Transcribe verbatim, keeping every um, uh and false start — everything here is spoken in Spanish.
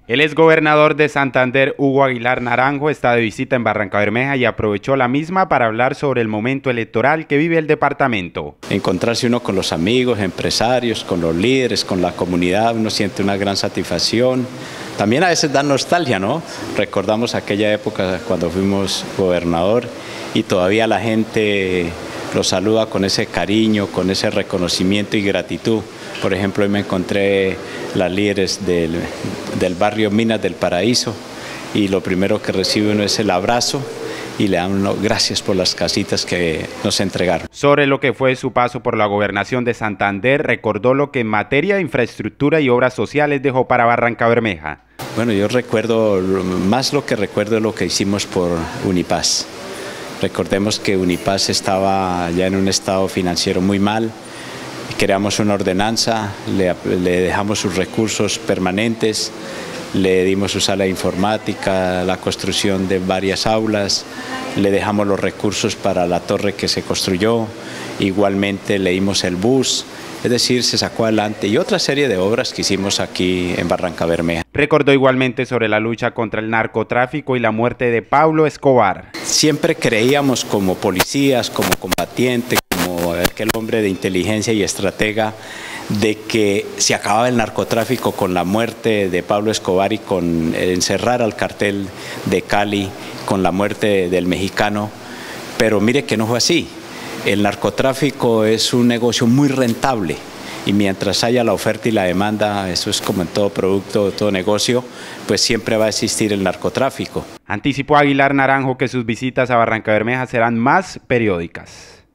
El exgobernador de Santander, Hugo Aguilar Naranjo, está de visita en Barrancabermeja y aprovechó la misma para hablar sobre el momento electoral que vive el departamento. Encontrarse uno con los amigos, empresarios, con los líderes, con la comunidad, uno siente una gran satisfacción. También a veces da nostalgia, ¿no? Recordamos aquella época cuando fuimos gobernador y todavía la gente lo saluda con ese cariño, con ese reconocimiento y gratitud. Por ejemplo, hoy me encontré las líderes del, del barrio Minas del Paraíso y lo primero que recibe uno es el abrazo y le dan uno gracias por las casitas que nos entregaron. Sobre lo que fue su paso por la gobernación de Santander, recordó lo que en materia de infraestructura y obras sociales dejó para Barrancabermeja. Bueno, yo recuerdo, más lo que recuerdo es lo que hicimos por Unipaz. Recordemos que Unipaz estaba ya en un estado financiero muy mal. Creamos una ordenanza, le, le dejamos sus recursos permanentes, le dimos su sala de informática, la construcción de varias aulas, le dejamos los recursos para la torre que se construyó, igualmente le dimos el bus, es decir, se sacó adelante y otra serie de obras que hicimos aquí en Barrancabermeja. Recordó igualmente sobre la lucha contra el narcotráfico y la muerte de Pablo Escobar. Siempre creíamos como policías, como combatientes, como aquel hombre de inteligencia y estratega, de que se acababa el narcotráfico con la muerte de Pablo Escobar y con encerrar al cartel de Cali, con la muerte del mexicano, pero mire que no fue así. El narcotráfico es un negocio muy rentable y mientras haya la oferta y la demanda, eso es como en todo producto, todo negocio, pues siempre va a existir el narcotráfico. Anticipó Aguilar Naranjo que sus visitas a Barrancabermeja serán más periódicas.